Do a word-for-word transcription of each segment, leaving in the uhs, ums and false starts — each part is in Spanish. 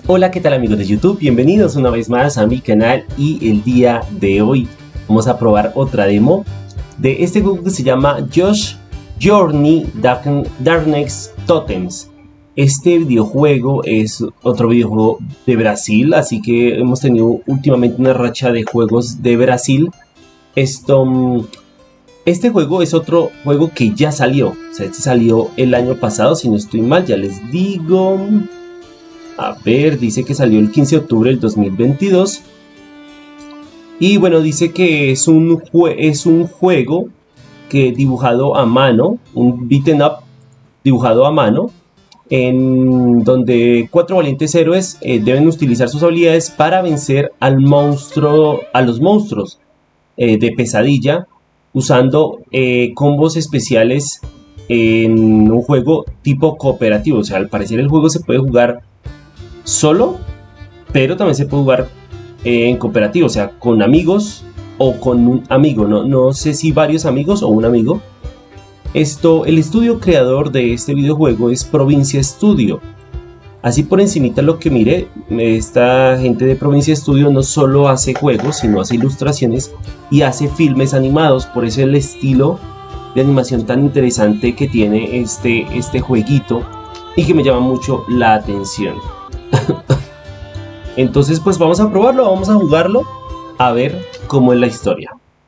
Hola, ¿qué tal amigos de YouTube? Bienvenidos una vez más a mi canal y el día de hoy vamos a probar otra demo de este juego que se llama Josh Journey Darkness Totems. Este videojuego es otro videojuego de Brasil, así que hemos tenido últimamente una racha de juegos de Brasil. Esto, este juego es otro juego que ya salió, o sea, este salió el año pasado, si no estoy mal, ya les digo. A ver, dice que salió el quince de octubre del dos mil veintidós. Y bueno, dice que es un, es un juego que dibujado a mano, un beaten up dibujado a mano, en donde cuatro valientes héroes eh, deben utilizar sus habilidades para vencer al monstruo, a los monstruos eh, de pesadilla, usando eh, combos especiales en un juego tipo cooperativo. O sea, al parecer el juego se puede jugar solo, pero también se puede jugar eh, en cooperativo, o sea, con amigos o con un amigo, no, no sé si varios amigos o un amigo. Esto, el estudio creador de este videojuego es Provincia Studio. Así por encimita lo que miré, esta gente de Provincia Studio no solo hace juegos, sino hace ilustraciones y hace filmes animados. Por eso el estilo de animación tan interesante que tiene este, este jueguito y que me llama mucho la atención. Entonces pues vamos a probarlo, vamos a jugarlo, a ver cómo es la historia.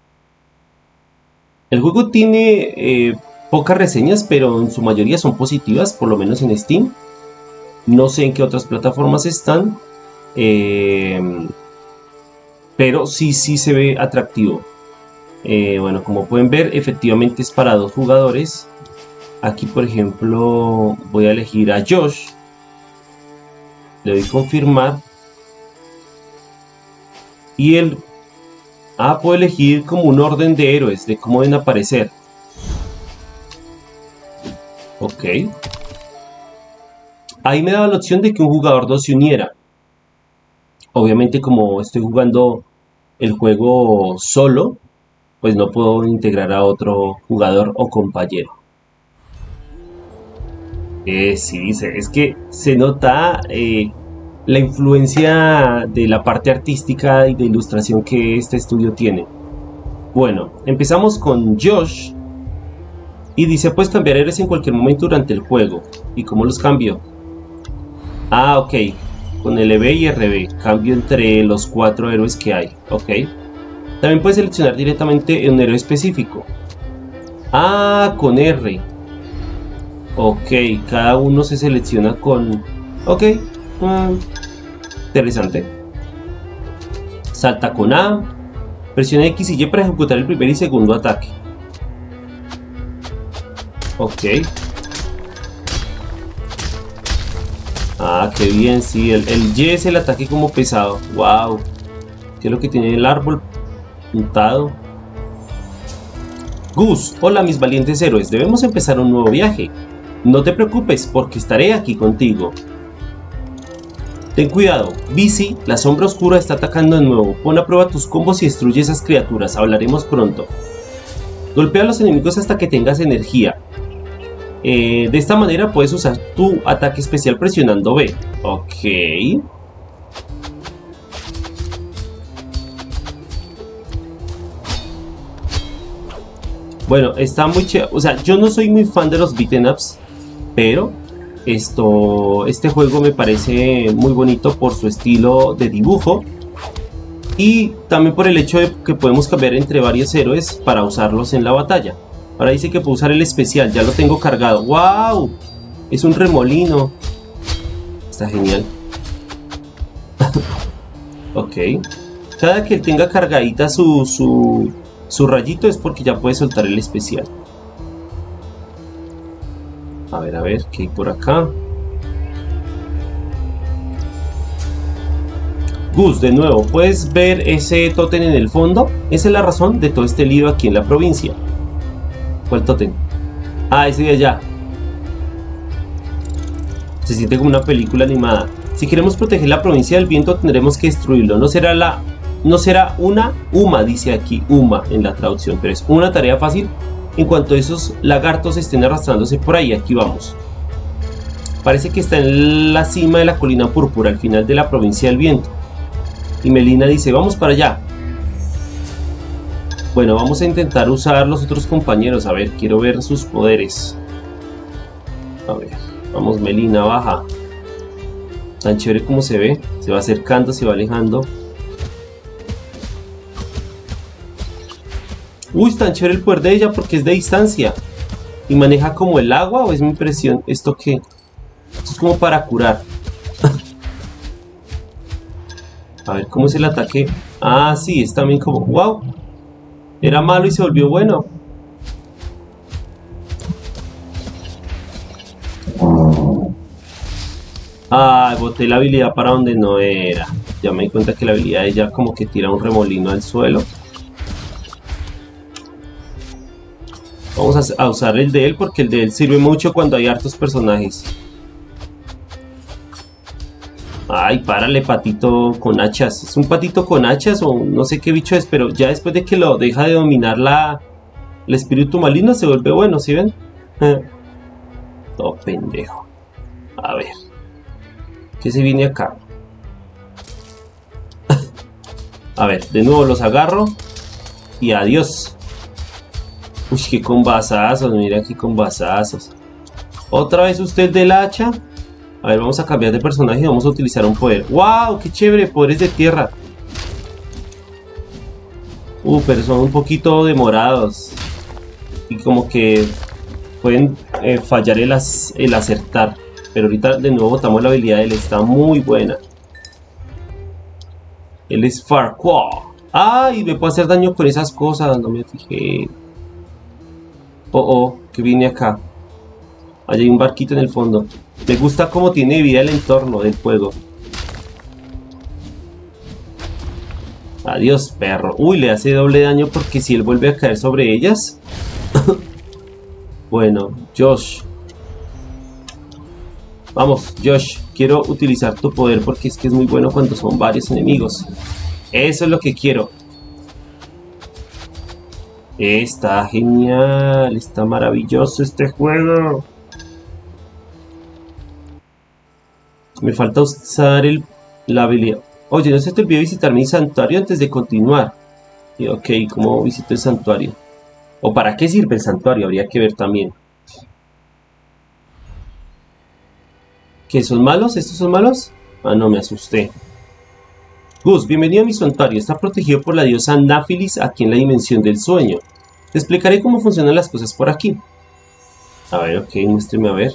El juego tiene eh, pocas reseñas, pero en su mayoría son positivas, por lo menos en Steam. No sé en qué otras plataformas están, eh, pero sí, sí se ve atractivo. Eh, bueno, como pueden ver, efectivamente es para dos jugadores. Aquí por ejemplo voy a elegir a Josh. Le doy confirmar. Y él ah, puedo elegir como un orden de héroes, de cómo deben aparecer. Ok. Ahí me daba la opción de que un jugador no se uniera. Obviamente como estoy jugando el juego solo, pues no puedo integrar a otro jugador o compañero. Eh, sí, dice, es que se nota eh, la influencia de la parte artística y de ilustración que este estudio tiene. Bueno, empezamos con Josh. Y dice, puedes cambiar héroes en cualquier momento durante el juego. ¿Y cómo los cambio? Ah, ok. Con L B y R B. Cambio entre los cuatro héroes que hay. Ok. También puedes seleccionar directamente un héroe específico. Ah, con R. Ok, cada uno se selecciona con... Ok, uh, interesante. Salta con A. Presiona X y Y para ejecutar el primer y segundo ataque. Ok. Ah, qué bien, sí, el, el Y es el ataque como pesado. Wow. ¿Qué es lo que tiene el árbol puntado? Gus, hola mis valientes héroes, debemos empezar un nuevo viaje. No te preocupes, porque estaré aquí contigo. Ten cuidado, Bici, la sombra oscura está atacando de nuevo. Pon a prueba tus combos y destruye esas criaturas, hablaremos pronto. Golpea a los enemigos hasta que tengas energía. Eh, de esta manera puedes usar tu ataque especial presionando B. Ok. Bueno, está muy chévere. O sea, yo no soy muy fan de los beaten ups, pero esto, este juego me parece muy bonito por su estilo de dibujo y también por el hecho de que podemos cambiar entre varios héroes para usarlos en la batalla. Ahora dice que puedo usar el especial, ya lo tengo cargado. ¡Wow! Es un remolino. Está genial. Ok. Cada que tenga cargadita su, su, su rayito es porque ya puede soltar el especial. A ver, a ver, ¿qué hay por acá? Gus, de nuevo, ¿puedes ver ese tótem en el fondo? Esa es la razón de todo este lío aquí en la provincia. ¿Cuál tótem? Ah, ese de allá. Se siente como una película animada. Si queremos proteger la provincia del viento, tendremos que destruirlo. No será la... No será una UMA, dice aquí UMA en la traducción, pero es una tarea fácil en cuanto esos lagartos estén arrastrándose por ahí. Aquí vamos. Parece que está en la cima de la colina púrpura, al final de la provincia del viento. Y Melina dice, vamos para allá. Bueno, vamos a intentar usar los otros compañeros. A ver, quiero ver sus poderes. A ver, vamos Melina, baja. Tan chévere como se ve. Se va acercando, se va alejando. Uy, tan chévere el poder de ella porque es de distancia. ¿Y maneja como el agua o es mi impresión? ¿Esto qué? Esto es como para curar. A ver, ¿cómo es el ataque? Ah, sí, es también como... ¡Wow! Era malo y se volvió bueno. Ah, boté la habilidad para donde no era. Ya me di cuenta que la habilidad de ella como que tira un remolino al suelo. Vamos a, a usar el de él porque el de él sirve mucho cuando hay hartos personajes. Ay, párale, patito con hachas. ¿Es un patito con hachas o no sé qué bicho es? Pero ya después de que lo deja de dominar la, el espíritu maligno se vuelve bueno, ¿sí ven? Todo pendejo. A ver. ¿Qué se viene acá? A ver, de nuevo los agarro. Y adiós. Uy, qué combazazos, mira qué combazazos. Otra vez usted del hacha. A ver, vamos a cambiar de personaje y vamos a utilizar un poder. ¡Wow! ¡Qué chévere! Poderes de tierra. Uh, pero son un poquito demorados. Y como que pueden eh, fallar el, as el acertar. Pero ahorita de nuevo botamos la habilidad de él. Está muy buena. Él es Farquaad. ¡Ay! Me puedo hacer daño con esas cosas. No me fijé. Oh, oh. Que vine acá. Allá hay un barquito en el fondo. Me gusta cómo tiene vida el entorno del juego. Adiós, perro. Uy, le hace doble daño porque si él vuelve a caer sobre ellas. Bueno, Josh. Vamos, Josh. Quiero utilizar tu poder porque es que es muy bueno cuando son varios enemigos. Eso es lo que quiero. Está genial. Está maravilloso este juego. Me falta usar el, la habilidad. Oye, no se te olvide visitar mi santuario antes de continuar. Y ok, ¿cómo visito el santuario? ¿O para qué sirve el santuario? Habría que ver también. ¿Qué son malos? ¿Estos son malos? Ah, no, me asusté. Gus, bienvenido a mi santuario. Está protegido por la diosa Náfilis aquí en la dimensión del sueño. Te explicaré cómo funcionan las cosas por aquí. A ver, ok, muéstrame a ver.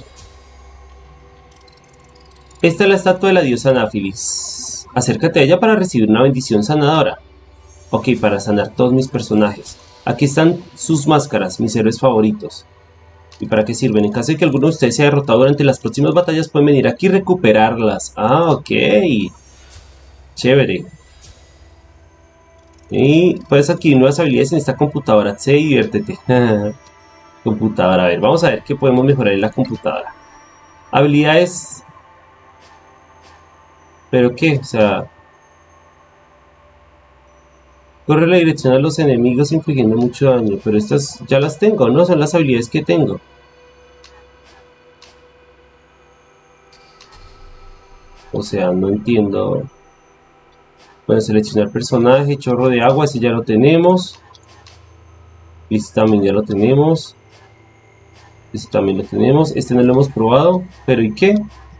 Esta es la estatua de la diosa Náfilis. Acércate a ella para recibir una bendición sanadora. Ok, para sanar todos mis personajes. Aquí están sus máscaras, mis héroes favoritos. ¿Y para qué sirven? En caso de que alguno de ustedes sea derrotado durante las próximas batallas, pueden venir aquí y recuperarlas. Ah, ok. Chévere. Y puedes adquirir nuevas habilidades en esta computadora. Sí, diviértete. Computadora, a ver, vamos a ver qué podemos mejorar en la computadora. Habilidades... ¿Pero qué? O sea... Corre la dirección a los enemigos infligiendo mucho daño. Pero estas ya las tengo, ¿no? Son las habilidades que tengo. O sea, no entiendo. Bueno, seleccionar personaje, chorro de agua, ese ya lo tenemos. Este también ya lo tenemos. Este también lo tenemos. Este no lo hemos probado. ¿Pero y qué?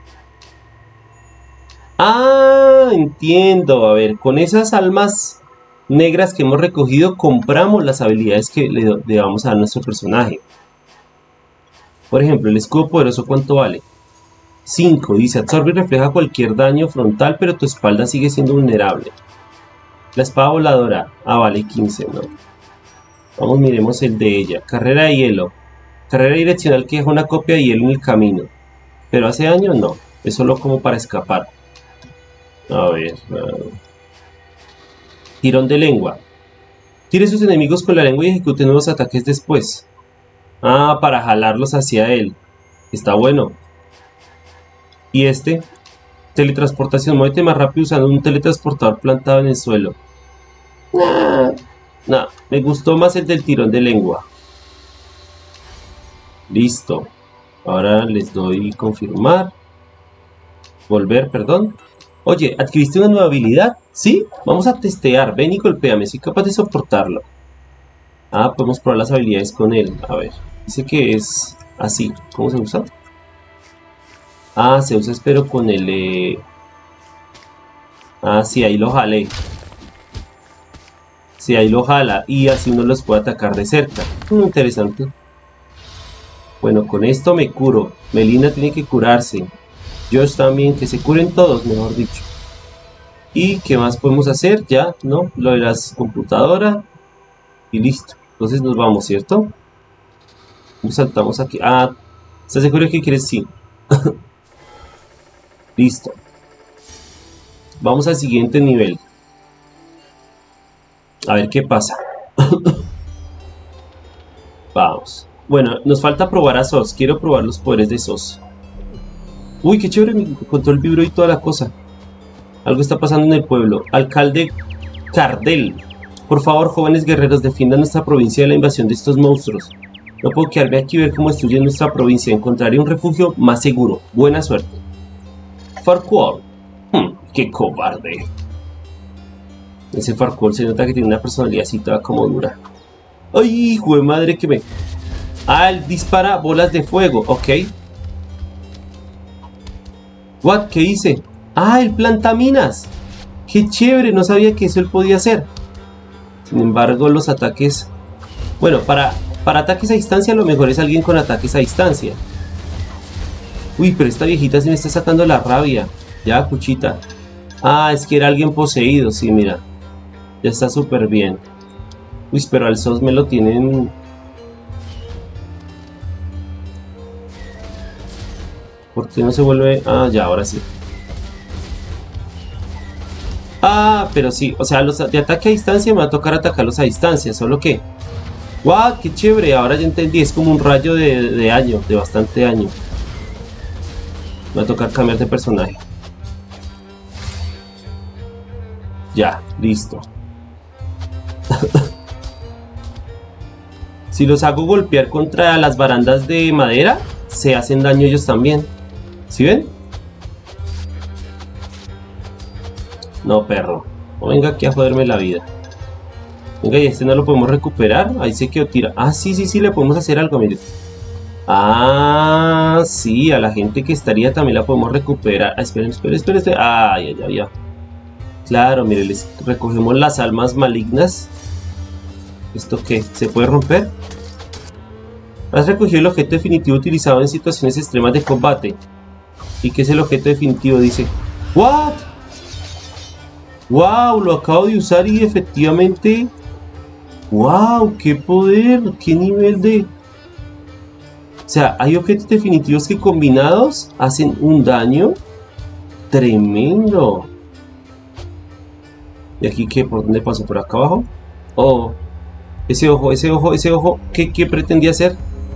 Ah, entiendo. A ver, con esas almas negras que hemos recogido, compramos las habilidades que le, le vamos a dar a nuestro personaje. Por ejemplo, el escudo poderoso, ¿cuánto vale? cinco. Dice, absorbe y refleja cualquier daño frontal, pero tu espalda sigue siendo vulnerable. La espada voladora. Ah, vale, quince, ¿no? Vamos, miremos el de ella. Carrera de hielo. Carrera direccional que deja una copia de hielo en el camino. ¿Pero hace daño? No. Es solo como para escapar. A ver... Uh... Tirón de lengua. Tire sus enemigos con la lengua y ejecute nuevos ataques después. Ah, para jalarlos hacia él. Está bueno. Y este, teletransportación. Muévete más rápido usando un teletransportador plantado en el suelo. Nah, nah, me gustó más el del tirón de lengua. Listo. Ahora les doy confirmar. Volver, perdón. Oye, ¿adquiriste una nueva habilidad? ¿Sí? Vamos a testear. Ven y golpéame. Soy capaz de soportarlo. Ah, podemos probar las habilidades con él. A ver. Dice que es así. ¿Cómo se usa? Ah, se usa, espero, con el... Eh... Ah, sí, ahí lo jalé. Sí, ahí lo jala. Y así uno los puede atacar de cerca. Muy interesante. Bueno, con esto me curo. Melina tiene que curarse. Josh también, que se curen todos, mejor dicho. ¿Y qué más podemos hacer? Ya, ¿no? Lo de las computadoras. Y listo. Entonces nos vamos, ¿cierto? Saltamos aquí. Ah, ¿estás seguro que quieres? Sí. Listo. Vamos al siguiente nivel. A ver qué pasa. Vamos. Bueno, nos falta probar a Sos. Quiero probar los poderes de Sos. Uy, qué chévere, me contó el vibro y toda la cosa. Algo está pasando en el pueblo. Alcalde Cardel. Por favor, jóvenes guerreros, defiendan nuestra provincia de la invasión de estos monstruos. No puedo quedarme aquí y ver cómo destruyen nuestra provincia. Encontraré un refugio más seguro. Buena suerte. Farquaad. Hmm, qué cobarde. Ese Farquaad se nota que tiene una personalidad así toda como dura. Ay, hijo de madre que me... Ah, él dispara bolas de fuego. Ok. What? ¿Qué hice? Ah, él planta minas. Qué chévere, no sabía que eso él podía hacer. Sin embargo, los ataques... Bueno, para, para ataques a distancia lo mejor es alguien con ataques a distancia. Uy, pero esta viejita se me está sacando la rabia. Ya, cuchita. Ah, es que era alguien poseído, sí, mira. Ya está súper bien. Uy, pero al Sos me lo tienen... ¿Por qué no se vuelve...? Ah, ya, ahora sí. Ah, pero sí. O sea, los de ataque a distancia me va a tocar atacarlos a distancia. Solo que... ¡Wow! ¡Qué chévere! Ahora ya entendí. Es como un rayo de, de daño. De bastante daño. Me va a tocar cambiar de personaje. Ya, listo. Si los hago golpear contra las barandas de madera, se hacen daño ellos también. ¿Sí ven? No, perro. No venga aquí a joderme la vida. Venga, y este no lo podemos recuperar. Ahí se quedó tira. Ah, sí, sí, sí, le podemos hacer algo, mire. Ah, sí, a la gente que estaría también la podemos recuperar. Ah, esperen, esperen, esperen, esperen. Ah, ya, ya, ya. Claro, mire, les recogemos las almas malignas. ¿Esto qué? ¿Se puede romper? Has recogido el objeto definitivo utilizado en situaciones extremas de combate. ¿Y qué es el objeto definitivo? Dice... ¿What? ¡Wow! Lo acabo de usar y efectivamente... ¡Wow! ¡Qué poder! ¡Qué nivel de...! O sea, hay objetos definitivos que combinados hacen un daño tremendo. ¿Y aquí qué? ¿Por dónde paso? ¿Por acá abajo? Oh, ese ojo, ese ojo, ese ojo. ¿Qué, qué pretendía hacer?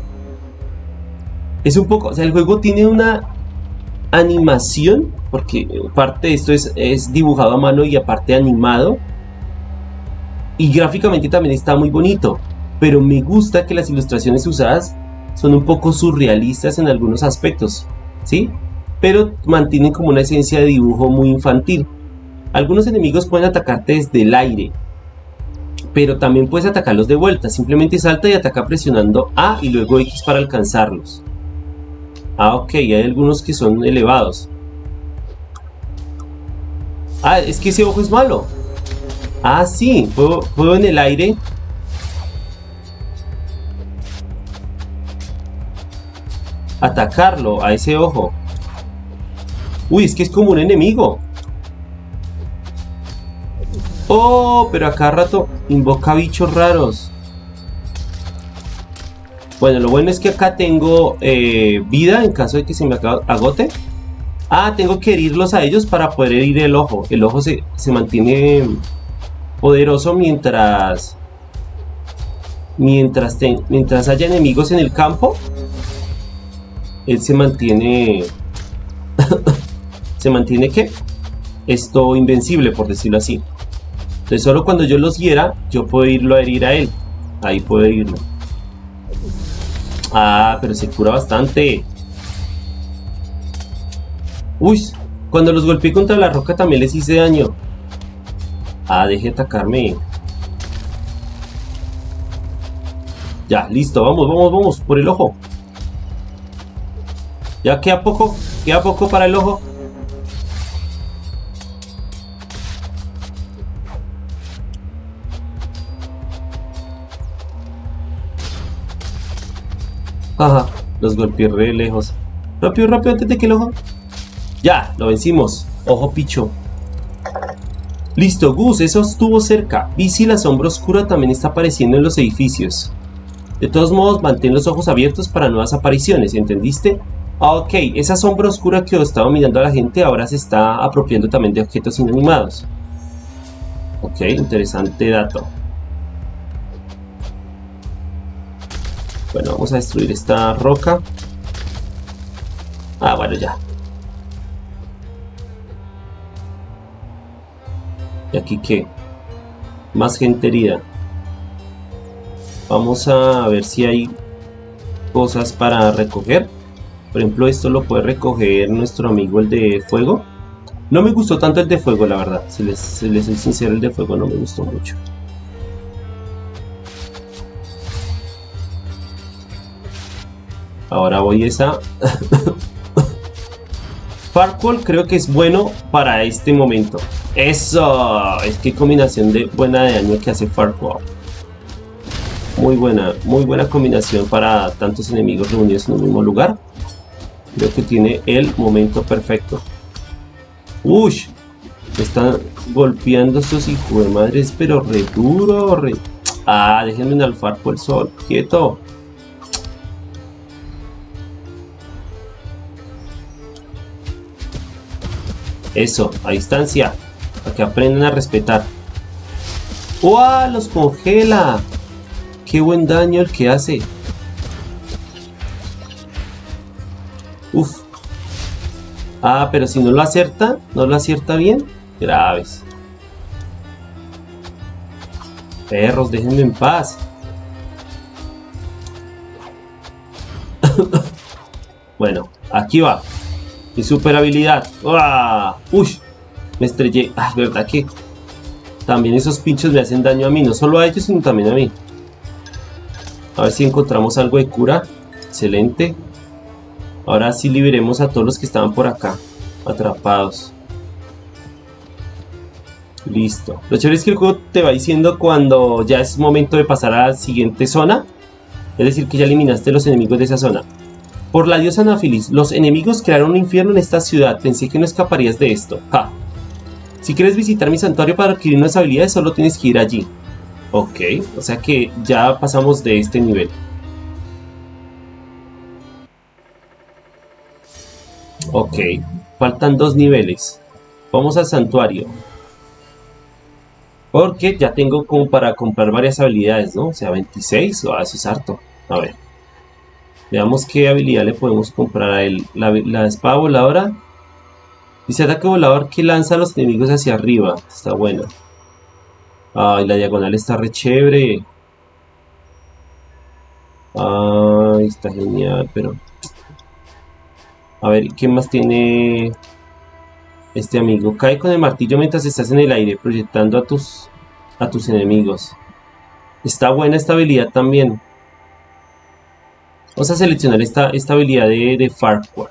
Es un poco... O sea, el juego tiene una animación, porque parte de esto es, es dibujado a mano y aparte animado. Y gráficamente también está muy bonito. Pero me gusta que las ilustraciones usadas son un poco surrealistas en algunos aspectos, ¿sí? Pero mantienen como una esencia de dibujo muy infantil. Algunos enemigos pueden atacarte desde el aire, pero también puedes atacarlos de vuelta. Simplemente salta y ataca presionando A y luego X para alcanzarlos. Ah, ok, hay algunos que son elevados. Ah, es que ese ojo es malo. Ah, sí, puedo, puedo en el aire atacarlo a ese ojo. Uy, es que es como un enemigo. Oh, pero a cada rato invoca bichos raros. Bueno, lo bueno es que acá tengo eh, vida en caso de que se me agote. Ah, tengo que herirlos a ellos para poder herir el ojo. El ojo se, se mantiene poderoso mientras mientras, te, mientras haya enemigos en el campo. Él se mantiene se mantiene ¿qué? Esto invencible, por decirlo así. Entonces solo cuando yo los hiera, yo puedo irlo a herir a él. Ahí puedo irlo. Ah, pero se cura bastante. Uy, Cuando los golpeé contra la roca también les hice daño. Ah, deje de atacarme. Ya, listo, vamos, vamos, vamos, por el ojo. Ya queda poco, queda poco para el ojo. Ajá, los golpeé re lejos. Rápido, rápido, antes de que el ojo. Ya, lo vencimos. Ojo picho. Listo, Gus, eso estuvo cerca. Vi si la sombra oscura también está apareciendo en los edificios. De todos modos, mantén los ojos abiertos para nuevas apariciones, ¿entendiste? Ah, ok, esa sombra oscura que estaba mirando a la gente ahora se está apropiando también de objetos inanimados. Ok, interesante dato. Bueno, vamos a destruir esta roca. Ah, bueno, ya. ¿Y aquí qué? Más gente herida. Vamos a ver si hay cosas para recoger. Por ejemplo, esto lo puede recoger nuestro amigo el de fuego. No me gustó tanto el de fuego, la verdad. Si les, si les soy sincero, el de fuego no me gustó mucho. Ahora voy a esa. Farquaad creo que es bueno para este momento. ¡Eso! Es que combinación de buena de daño que hace Farquaad. Muy buena, muy buena combinación para tantos enemigos reunidos en un mismo lugar. Creo que tiene el momento perfecto. ¡Uy! Me están golpeando estos hijos de madres, pero re duro, re... Ah, déjenme alfar por el sol. ¡Quieto! Eso, a distancia. Para que aprendan a respetar. ¡Uah! ¡Los congela! ¡Qué buen daño el que hace! Uf. Ah, pero si no lo acierta, no lo acierta bien. Graves. Perros, déjenme en paz. Bueno, aquí va. Mi super habilidad. ¡Uah! ¡Uy! Me estrellé. Ah, verdad que también esos pinchos me hacen daño a mí. No solo a ellos, sino también a mí. A ver si encontramos algo de cura. Excelente. Ahora sí liberemos a todos los que estaban por acá atrapados. Listo. Lo chévere es que el juego te va diciendo cuando ya es momento de pasar a la siguiente zona. Es decir, que ya eliminaste los enemigos de esa zona. Por la diosa Náfilis, los enemigos crearon un infierno en esta ciudad. Pensé que no escaparías de esto. Ja. Si quieres visitar mi santuario para adquirir unas habilidades, solo tienes que ir allí. Ok, o sea que ya pasamos de este nivel. Ok, faltan dos niveles. Vamos al santuario. Porque ya tengo como para comprar varias habilidades, ¿no? O sea, veintiséis, oh, eso es harto. A ver. Veamos qué habilidad le podemos comprar a él. La, la espada voladora. Dice ataque volador que lanza a los enemigos hacia arriba. Está bueno. Ay, la diagonal está re chévere. Ay, está genial, pero... A ver, ¿qué más tiene este amigo? Cae con el martillo mientras estás en el aire, proyectando a tus, a tus enemigos. Está buena esta habilidad también. Vamos a seleccionar esta, esta habilidad de, de Farquaad.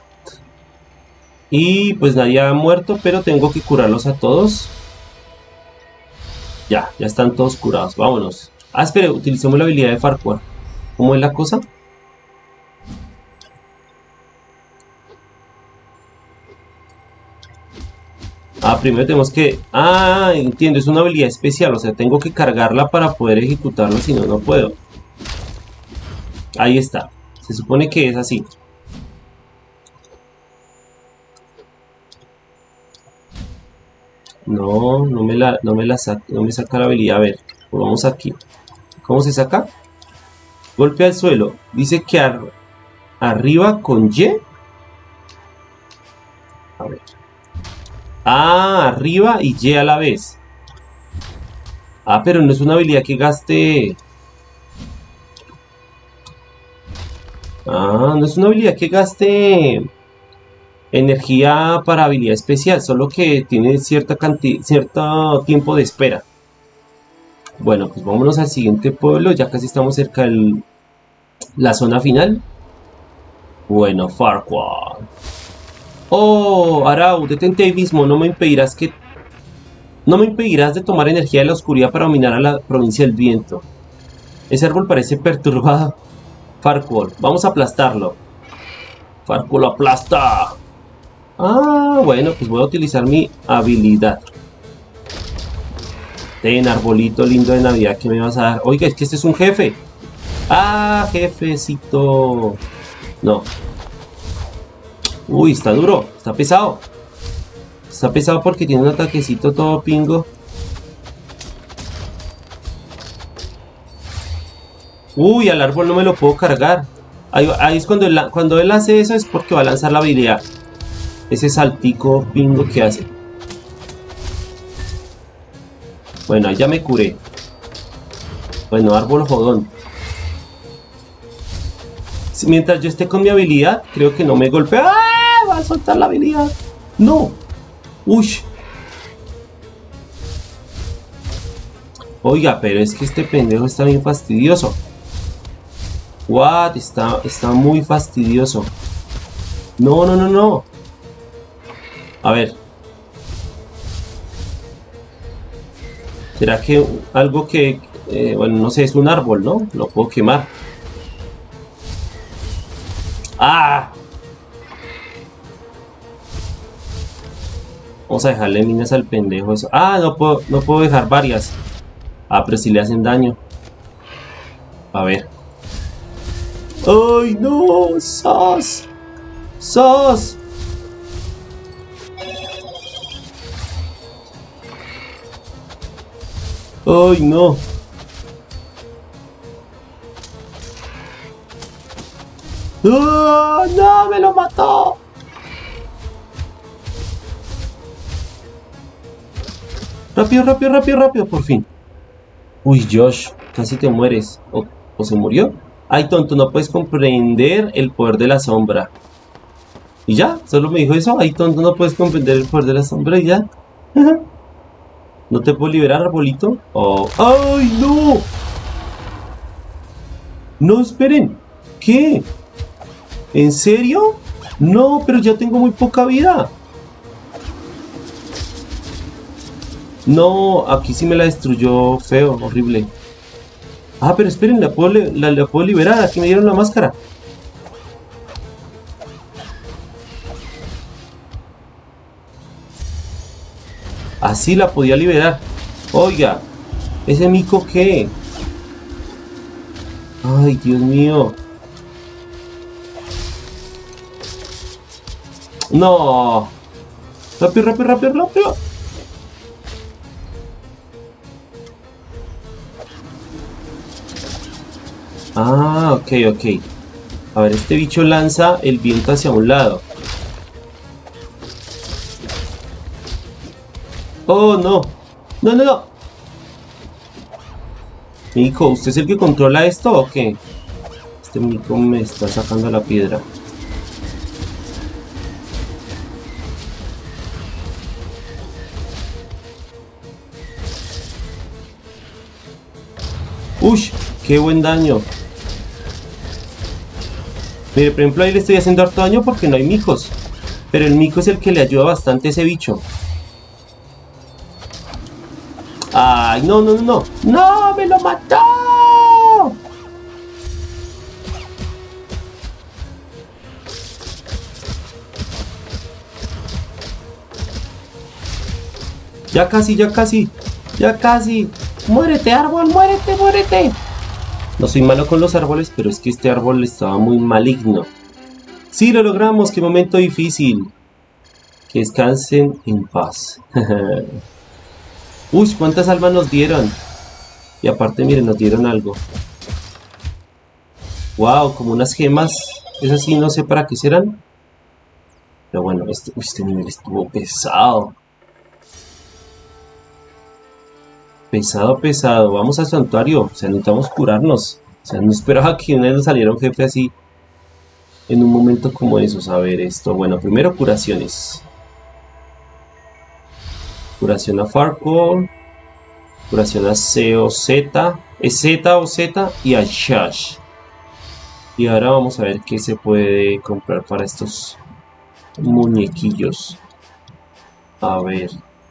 Y pues nadie ha muerto, pero tengo que curarlos a todos. Ya, ya están todos curados. Vámonos. Ah, espere, utilicemos la habilidad de Farquaad. ¿Cómo es la cosa? Ah, primero tenemos que... Ah, entiendo, es una habilidad especial. O sea, tengo que cargarla para poder ejecutarlo, si no, no puedo. Ahí está. Se supone que es así. No, no me la, no me la saca, no me saca la habilidad. A ver, vamos aquí. ¿Cómo se saca? Golpe al suelo. Dice que ar, arriba con Y. A ver. Ah, arriba y Y a la vez. Ah, pero no es una habilidad que gaste... Ah, no es una habilidad que gaste energía para habilidad especial, solo que tiene cierta cantidad, cierto tiempo de espera. Bueno, pues vámonos al siguiente pueblo, ya casi estamos cerca de la zona final. Bueno, Farquaad. Oh, Arau, detente ahí mismo, no me impedirás que... No me impedirás de tomar energía de la oscuridad para dominar a la provincia del viento. Ese árbol parece perturbado. Farquaad, vamos a aplastarlo. Farquaad lo aplasta. Ah, bueno, pues voy a utilizar mi habilidad. Ten, arbolito lindo de Navidad, ¿qué me vas a dar? Oiga, es que este es un jefe. Ah, jefecito. No. Uy, está duro, está pesado. Está pesado porque tiene un ataquecito todo pingo. Uy, al árbol no me lo puedo cargar. Ahí, ahí es cuando él, cuando él hace eso, es porque va a lanzar la habilidad. Ese saltico pingo que hace. Bueno, ahí ya me curé. Bueno, árbol jodón. Si, mientras yo esté con mi habilidad, creo que no me golpea. ¡Ah! Va a soltar la habilidad. No. Uy. Oiga, pero es que este pendejo está bien fastidioso. What? Está, está muy fastidioso. No, no, no, no. A ver. ¿Será que algo que... Eh, bueno, no sé, es un árbol, ¿no? Lo puedo quemar. ¡Ah! Vamos a dejarle minas al pendejo eso. Ah, no puedo, no puedo dejar varias. Ah, pero si le hacen daño. A ver. ¡Ay, no! ¡Sos! ¡Sos! ¡Ay, no! ¡Oh, no! ¡Me lo mató! ¡Rápido, rápido, rápido, rápido! Por fin. Uy, Josh, casi te mueres. ¿O, o se murió? Ay, tonto, no puedes comprender el poder de la sombra. Y ya, solo me dijo eso. Ay, tonto, no puedes comprender el poder de la sombra y ya. ¿No te puedo liberar, arbolito? Oh. ¡Ay, no! No, esperen. ¿Qué? ¿En serio? No, pero ya tengo muy poca vida. No, aquí sí me la destruyó feo, horrible. Ah, pero esperen, la puedo, la, la puedo liberar. Aquí me dieron la máscara. Así la podía liberar. Oiga, ¿ese mico qué? Ay, Dios mío. No. Rápido, rápido, rápido, rápido. Ah, ok, ok. A ver, este bicho lanza el viento hacia un lado. Oh, no. No, no, no. Mico, ¿usted es el que controla esto o qué? Este mico me está sacando la piedra. Uy, qué buen daño. Mire, por ejemplo, ahí le estoy haciendo harto daño porque no hay micos. Pero el mico es el que le ayuda bastante a ese bicho. ¡Ay, no, no, no, no! ¡No, me lo mató! Ya casi, ya casi, ya casi. ¡Muérete, árbol! ¡Muérete, muérete! No soy malo con los árboles, pero es que este árbol estaba muy maligno. ¡Sí, lo logramos! ¡Qué momento difícil! Que descansen en paz. Uy, cuántas almas nos dieron. Y aparte, miren, nos dieron algo. Wow, como unas gemas. Esas sí, no sé para qué serán. Pero bueno, este, este nivel estuvo pesado. Pesado, pesado. Vamos al santuario. O sea, necesitamos curarnos. O sea, no esperaba que una vez nos saliera un jefe así. en un momento como esos. A ver esto. Bueno, primero curaciones. Curación a Farquaad. Curación a C o Z. Es Z o Z y a Shash. Y ahora vamos a ver qué se puede comprar para estos muñequillos. A ver.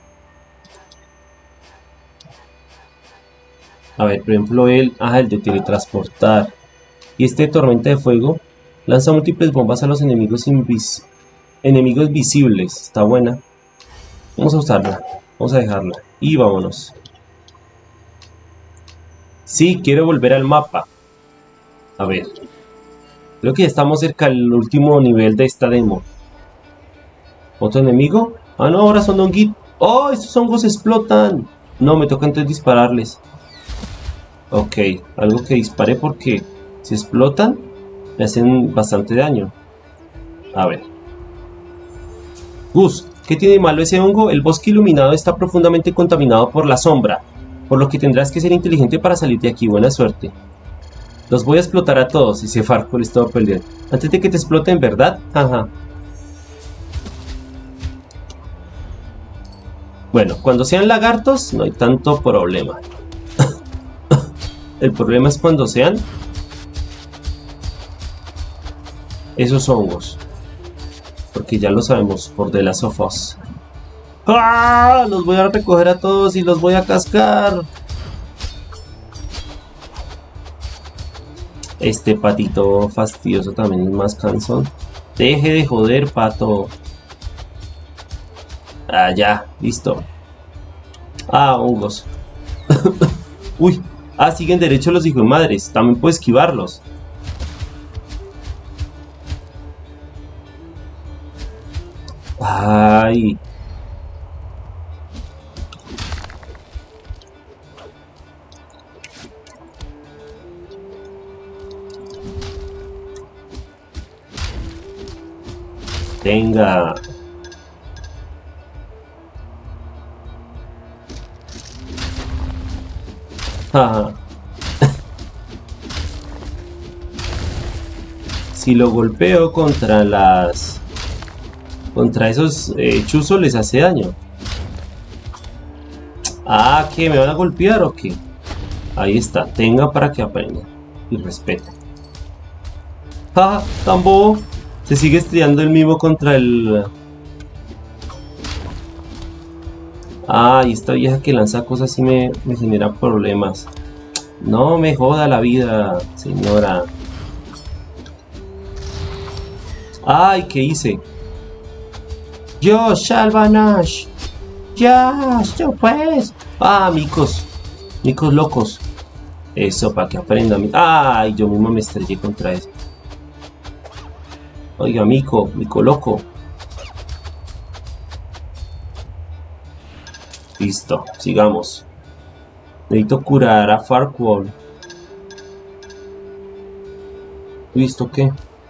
A ver, por ejemplo, el, ah, el de teletransportar. Y este tormenta de fuego lanza múltiples bombas a los enemigos invis enemigos visibles. Está buena. Vamos a usarla. Vamos a dejarla. Y vámonos. Sí, quiero volver al mapa. A ver. Creo que ya estamos cerca del último nivel de esta demo. ¿Otro enemigo? Ah, no, ahora son honguitos. ¡Oh! Estos hongos explotan. No, me toca entonces dispararles. Ok, algo que disparé porque si explotan me hacen bastante daño. A ver. Gus, ¿qué tiene de malo ese hongo? El bosque iluminado está profundamente contaminado por la sombra, por lo que tendrás que ser inteligente para salir de aquí. Buena suerte. Los voy a explotar a todos, dice Farquaad, estaba peleando. Antes de que te exploten, ¿verdad? Ajá. Bueno, cuando sean lagartos no hay tanto problema. El problema es cuando sean esos hongos. Porque ya lo sabemos por The Last of Us. ¡Ah! Los voy a recoger a todos y los voy a cascar. Este patito fastidioso también es más cansón. Deje de joder, pato. Ah, ya, listo. Ah, hongos. Uy. Ah, siguen derecho los hijos de madres. También puedo esquivarlos. Ay. Venga. Si lo golpeo contra las contra esos eh, chuzos les hace daño. Ah, ¿qué? ¿Me van a golpear o qué? Ahí está, tenga para que aprenda y respete. ¡Ah! ¡Tan bobo! Se sigue estrellando el mismo contra el... Ah, y esta vieja que lanza cosas sí me, me genera problemas. No me joda la vida, señora. Ay, ¿qué hice? Yo, Shalvanash. Ya, yo pues. Ah, micos. Micos locos. Eso, para que aprenda. Ay, yo mismo me estrellé contra eso. Oiga, mico, mico loco. Listo, sigamos. Necesito curar a Farquaad. ¿Listo qué?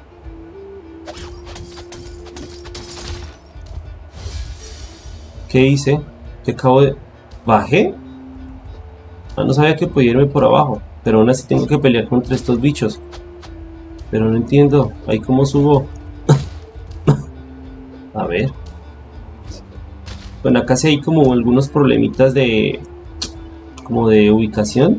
¿Qué hice? ¿Qué acabo de...? ¿Bajé? Ah, no sabía que podía irme por abajo. Pero aún así tengo que pelear contra estos bichos. Pero no entiendo. ¿Ahí cómo subo? A ver. Bueno, acá sí hay como algunos problemitas de... como de ubicación.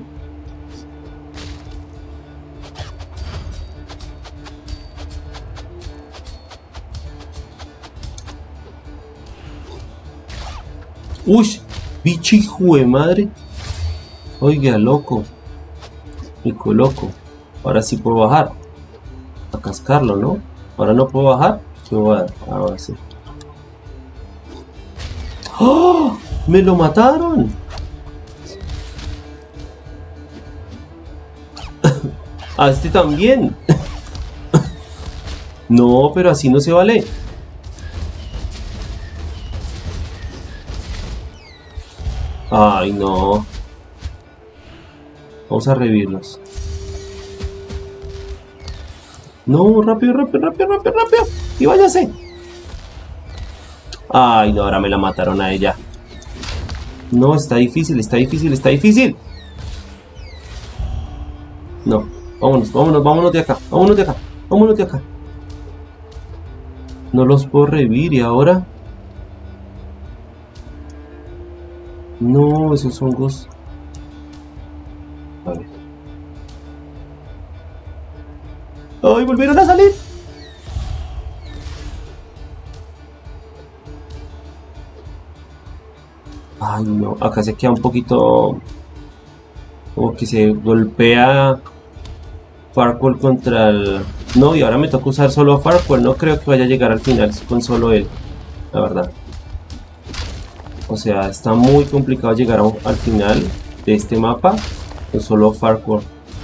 Uy, bicho hijo de madre. Oiga, loco. Mico loco. Ahora sí puedo bajar. A cascarlo, ¿no? Ahora no puedo bajar. ¿Qué voy a dar? Ahora sí. ¡Oh! ¡Me lo mataron! A este también. No, pero así no se vale. Ay, no. Vamos a revivirlos. No, rápido, rápido, rápido, rápido, rápido. Y váyase. Ay, no, ahora me la mataron a ella. No, está difícil, está difícil, está difícil. No, vámonos, vámonos, vámonos de acá, vámonos de acá, vámonos de acá. No los puedo revivir y ahora... No, esos hongos... A ver. ¡Ay, volvieron a salir! Ay, no, acá se queda un poquito... Como que se golpea Farquaad contra el... No, y ahora me toca usar solo a Farquaad. No creo que vaya a llegar al final con solo él, la verdad. O sea, está muy complicado llegar a, al final de este mapa con solo Farquaad.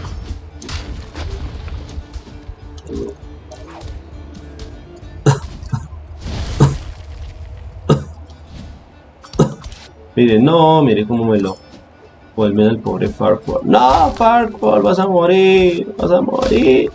Mire, no, mire cómo me lo vuelven al pobre Farquaad. No, Farquaad, vas a morir, vas a morir.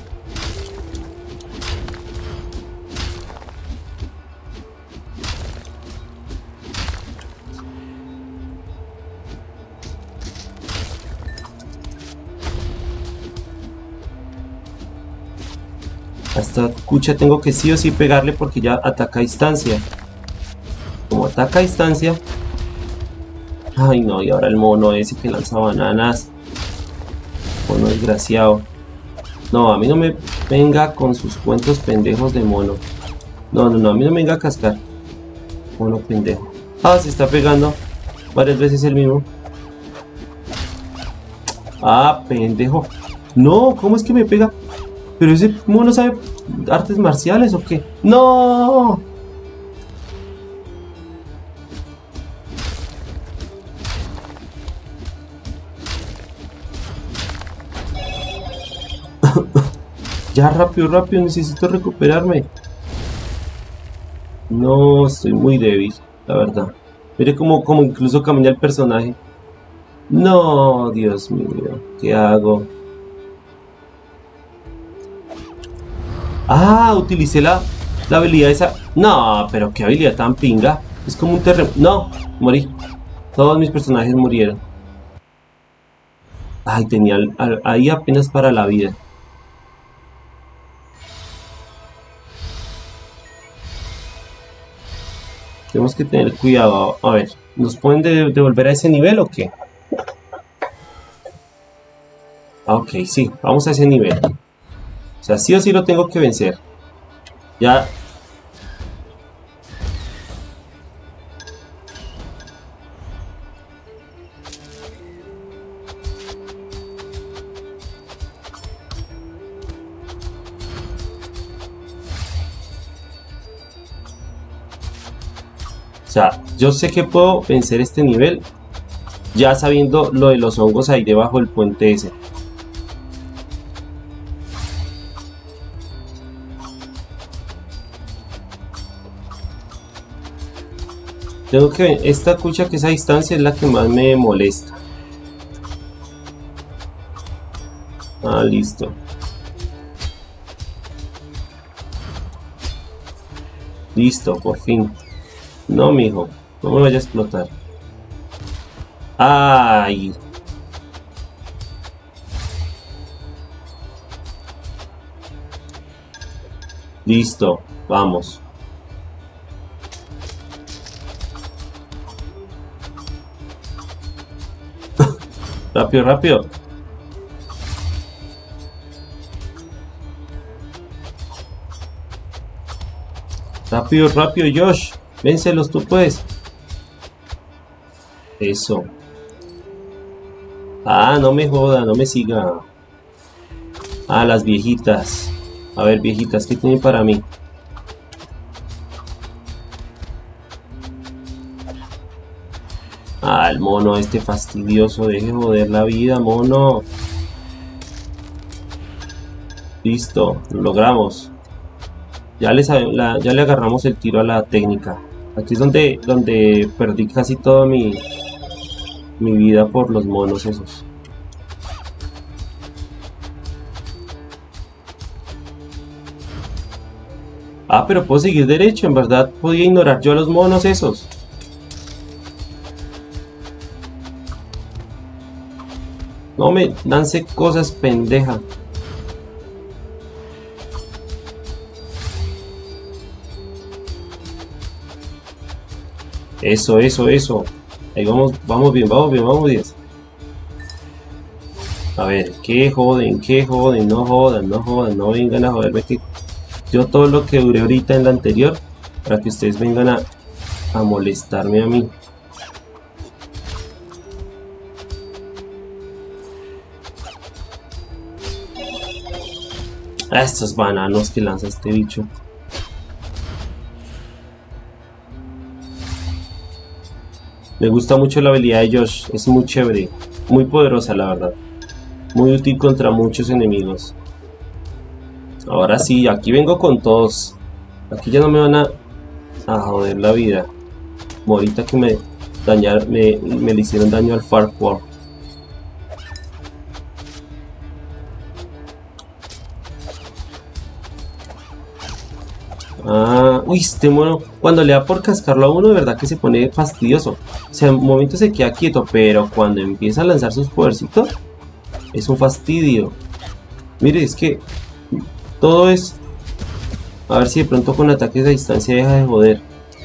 A esta cucha tengo que sí o sí pegarle porque ya ataca a distancia. Como ataca a distancia... Ay no, y ahora el mono ese que lanza bananas. Mono desgraciado. No, a mí no me venga con sus cuentos pendejos de mono. No, no, no, a mí no me venga a cascar. Mono pendejo. Ah, se está pegando varias veces el mismo. Ah, pendejo. No, ¿cómo es que me pega? Pero ese mono sabe artes marciales o qué. ¡No! Ya, rápido, rápido, necesito recuperarme. No, estoy muy débil, la verdad. Mire cómo, cómo incluso camina el personaje. No, Dios mío, ¿qué hago? Ah, utilicé la, la habilidad esa. No, pero qué habilidad tan pinga. Es como un terremoto. No, morí. Todos mis personajes murieron. Ay, tenía ahí apenas para la vida. Tenemos que tener cuidado. A ver, ¿nos pueden de devolver a ese nivel o qué? Ok, sí, vamos a ese nivel. O sea, sí o sí lo tengo que vencer. Ya. O sea, yo sé que puedo vencer este nivel ya sabiendo lo de los hongos ahí debajo del puente ese. Tengo que ver, esta cucha que es a distancia es la que más me molesta. Ah, listo. Listo, por fin. No, mijo, no me vaya a explotar. ¡Ay! Listo, vamos. Rápido, rápido. Rápido, rápido, Josh. Véncelos, tú puedes. Eso. Ah, no me joda, no me siga. Ah, las viejitas. A ver, viejitas, ¿qué tienen para mí? Ah, el mono este fastidioso. Deje joder la vida, mono. Listo, lo logramos. Ya, les, la, ya le agarramos el tiro a la técnica. Aquí es donde, donde perdí casi toda mi, mi vida por los monos esos. Ah, pero puedo seguir derecho. En verdad podía ignorar yo a los monos esos. No me lance cosas, pendeja. Eso, eso, eso. Ahí vamos, vamos bien, vamos bien, vamos bien. A ver, ¿qué joden? ¿Qué joden? No jodan, no jodan, no vengan a joderme que yo todo lo que duré ahorita en la anterior para que ustedes vengan a, a molestarme a mí. A estos bananos que lanza este bicho. Me gusta mucho la habilidad de Josh, es muy chévere, muy poderosa la verdad. Muy útil contra muchos enemigos. Ahora sí, aquí vengo con todos. Aquí ya no me van a, a joder la vida. Como ahorita que me dañaron, me, me le hicieron daño al Farquhar. Ah, uy, este mono, cuando le da por cascarlo a uno, de verdad que se pone fastidioso. O sea, en un momento se queda quieto, pero cuando empieza a lanzar sus podercitos, es un fastidio. Mire, es que todo es... A ver si de pronto con ataques a distancia deja de joder.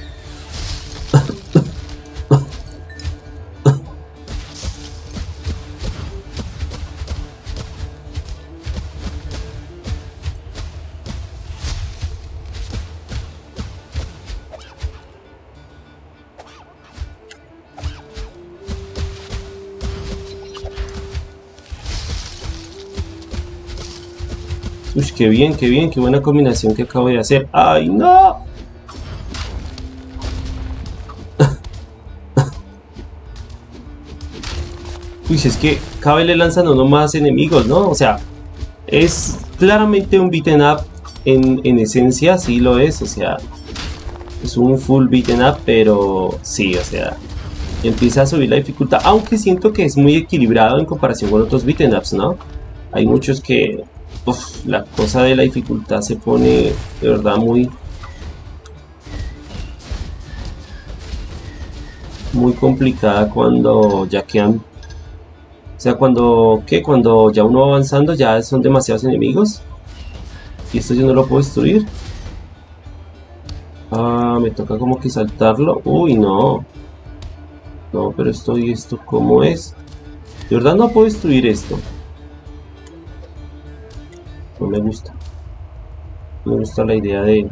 Uy, qué bien, qué bien, qué buena combinación que acabo de hacer. ¡Ay, no! Uy, es que cada vez le lanzan a uno más enemigos, ¿no? O sea, es claramente un beaten up en, en esencia, sí lo es, o sea, es un full beaten up, pero sí, o sea, empieza a subir la dificultad, aunque siento que es muy equilibrado en comparación con otros beaten ups, ¿no? Hay muchos que... Uf, la cosa de la dificultad se pone de verdad muy muy complicada cuando ya quedan, o sea, cuando ¿qué? Cuando ya uno va avanzando ya son demasiados enemigos y esto yo no lo puedo destruir. Ah, me toca como que saltarlo. Uy, no, no, pero esto y esto ¿cómo es? De verdad no puedo destruir esto. No me gusta. No me gusta la idea de...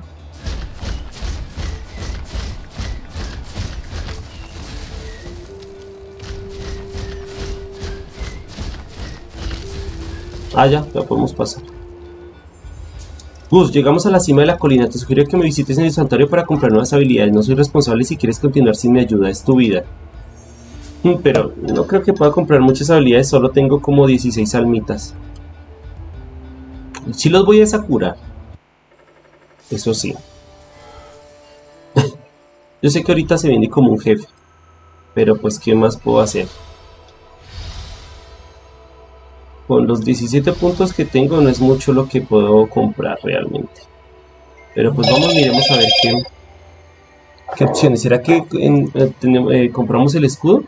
Ah, ya, ya podemos pasar. Gus, llegamos a la cima de la colina. Te sugiero que me visites en el santuario para comprar nuevas habilidades. No soy responsable si quieres continuar sin mi ayuda. Es tu vida. Pero no creo que pueda comprar muchas habilidades. Solo tengo como dieciséis almitas. Sí los voy a curar. Eso sí. Yo sé que ahorita se viene como un jefe. Pero pues ¿qué más puedo hacer? Con los diecisiete puntos que tengo no es mucho lo que puedo comprar realmente. Pero pues vamos, miremos a ver qué, qué opciones. ¿Será que en, eh, tenemos, eh, compramos el escudo?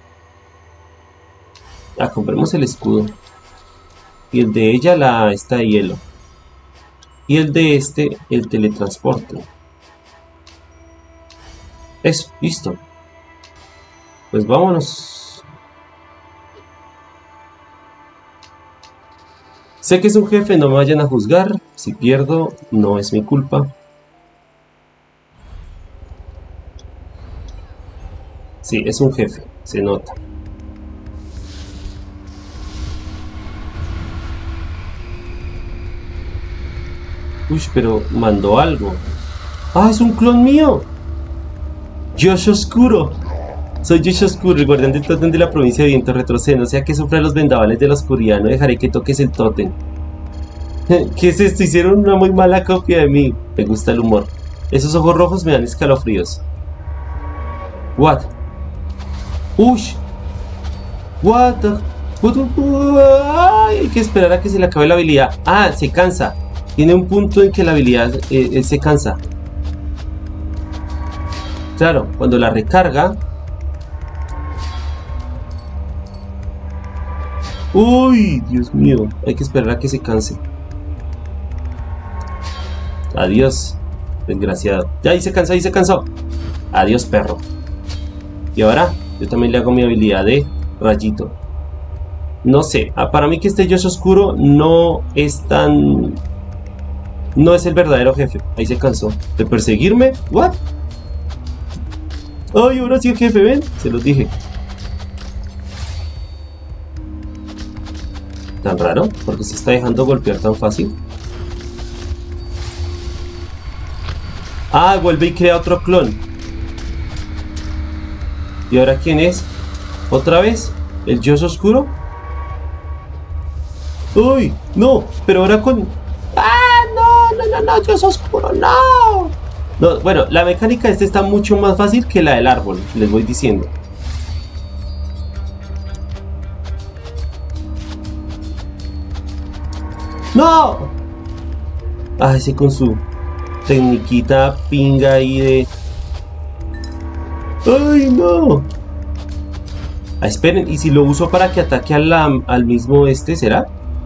Ah, compremos el escudo. Y el de ella la esta de hielo. Y el de este, el teletransporte. Eso, listo. Pues vámonos. Sé que es un jefe, no me vayan a juzgar. Si pierdo, no es mi culpa. Sí, es un jefe, se nota. Uy, pero mandó algo. ¡Ah, es un clon mío! Josh Oscuro. Soy Josh Oscuro, el guardián del tótem de la provincia de Viento. Retrocede, no sea que sufra los vendavales de la oscuridad. No dejaré que toques el tótem. ¿Qué es esto? Hicieron una muy mala copia de mí. Me gusta el humor. Esos ojos rojos me dan escalofríos. What? Uy. What the... Ay, hay que esperar a que se le acabe la habilidad. Ah, se cansa. Tiene un punto en que la habilidad eh, eh, se cansa. Claro, cuando la recarga... Uy, Dios mío. Hay que esperar a que se canse. Adiós, desgraciado. Ya ahí se cansó, ahí se cansó. Adiós, perro. Y ahora yo también le hago mi habilidad de rayito. No sé, para mí que este Josh oscuro no es tan... No es el verdadero jefe. Ahí se cansó de perseguirme. ¿What? Ay, ahora sí el jefe, ven. Se los dije. Tan raro, porque se está dejando golpear tan fácil. Ah, vuelve y crea otro clon. ¿Y ahora quién es? ¿Otra vez? ¿El Josh oscuro? ¡Uy! ¡No! Pero ahora con... ¡Ah! ¡No! ¡No, no, no! ¡Josh oscuro! ¡No! No, bueno, la mecánica de este está mucho más fácil que la del árbol, les voy diciendo. ¡No! Ay, sí, con su tecniquita pinga ahí de... ¡Ay, no! Ah, esperen, ¿y si lo uso para que ataque al, al mismo este, será?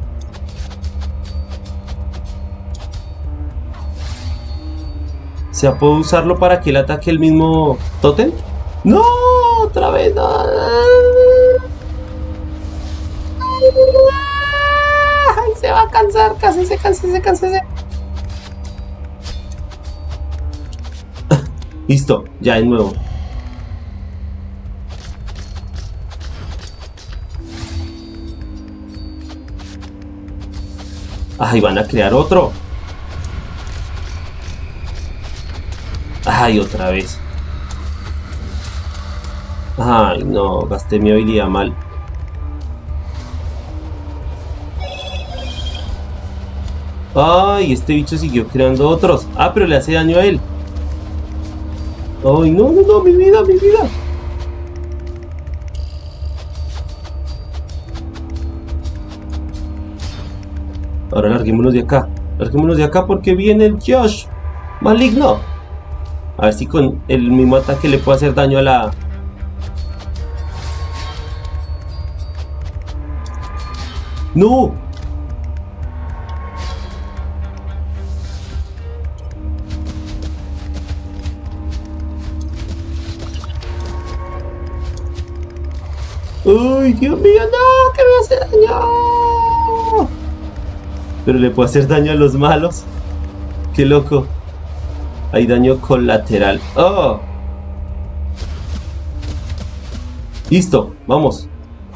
O sea, ¿puedo usarlo para que él ataque el mismo tótem? ¡No! ¡Otra vez! ¡No! ¡Ay, se va a cansar! ¡Casi se canse, se canse! Se... Listo, ya de nuevo. ¡Ay, van a crear otro! ¡Ay, otra vez! ¡Ay, no! Gasté mi habilidad mal. ¡Ay! Este bicho siguió creando otros. ¡Ah, pero le hace daño a él! ¡Ay, no, no, no! ¡Mi vida, mi vida! Ahora larguémonos de acá. Larguémonos de acá porque viene el Josh maligno. A ver si con el mismo ataque le puedo hacer daño a la... ¡No! ¡Ay, Dios mío! ¡No! ¡Que me hace daño! Pero le puedo hacer daño a los malos. ¡Qué loco! Hay daño colateral. ¡Oh! Listo, vamos.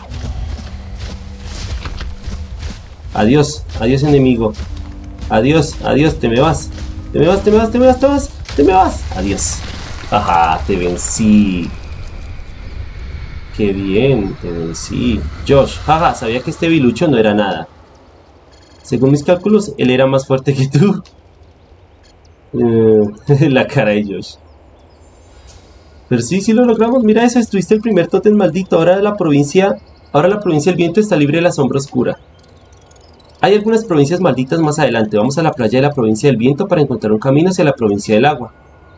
Adiós, adiós enemigo. Adiós, adiós, te me vas. Te me vas, te me vas, te me vas, te me vas, te me vas. Adiós. Ajá, te vencí. Qué bien, te vencí. Josh, jaja, sabía que este bilucho no era nada. Según mis cálculos, él era más fuerte que tú. Eh, la cara de Josh. Pero sí, sí lo logramos. Mira eso, destruiste el primer tótem maldito. Ahora la provincia, ahora la provincia del viento está libre de la sombra oscura. Hay algunas provincias malditas más adelante. Vamos a la playa de la provincia del viento para encontrar un camino hacia la provincia del agua.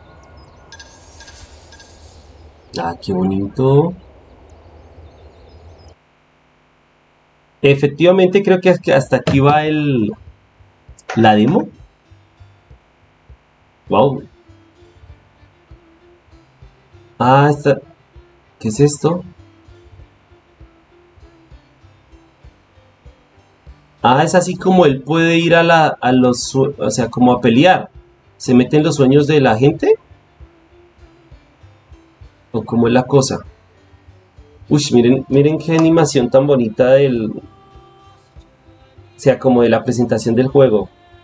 Ah, qué bonito. Efectivamente creo que hasta aquí va el la demo. Wow. Ah, esta... ¿Qué es esto? Ah, es así como él puede ir a la a los, o sea, como a pelear. ¿Se mete en los sueños de la gente? ¿O cómo es la cosa? Uy, miren, miren qué animación tan bonita del... O sea, como de la presentación del juego.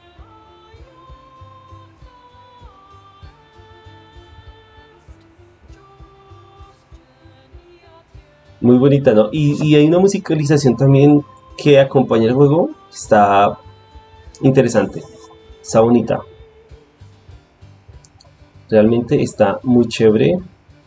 Muy bonita, ¿no? Y, y hay una musicalización también que acompaña el juego. Está interesante. Está bonita. Realmente está muy chévere.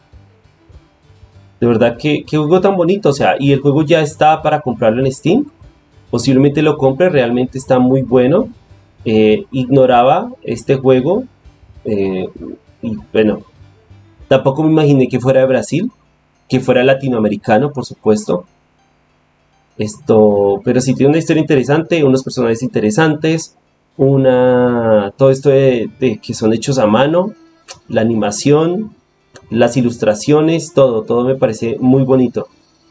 De verdad que, que juego tan bonito. O sea, y el juego ya está para comprarlo en Steam. Posiblemente lo compre. Realmente está muy bueno. Eh, ignoraba este juego. Eh, y bueno, tampoco me imaginé que fuera de Brasil. Que fuera latinoamericano, por supuesto. Esto, pero sí tiene una historia interesante, unos personajes interesantes, una, todo esto de, de que son hechos a mano, la animación, las ilustraciones, todo, todo me parece muy bonito.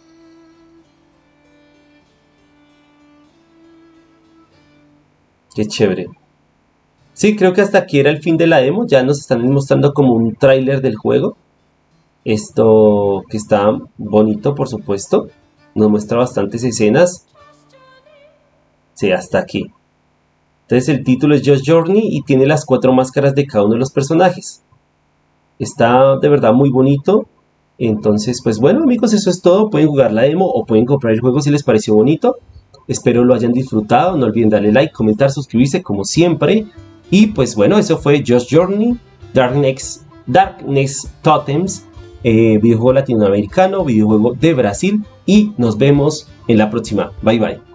Qué chévere. Sí, creo que hasta aquí era el fin de la demo. Ya nos están mostrando como un tráiler del juego. Esto que está bonito, por supuesto. Nos muestra bastantes escenas. Sí, hasta aquí. Entonces el título es Just Journey y tiene las cuatro máscaras de cada uno de los personajes. Está de verdad muy bonito. Entonces, pues bueno, amigos, eso es todo. Pueden jugar la demo o pueden comprar el juego si les pareció bonito. Espero lo hayan disfrutado. No olviden darle like, comentar, suscribirse como siempre. Y pues bueno, eso fue Just Journey, Darkness, Darkness Totems, eh, videojuego latinoamericano, videojuego de Brasil. Y nos vemos en la próxima. Bye bye.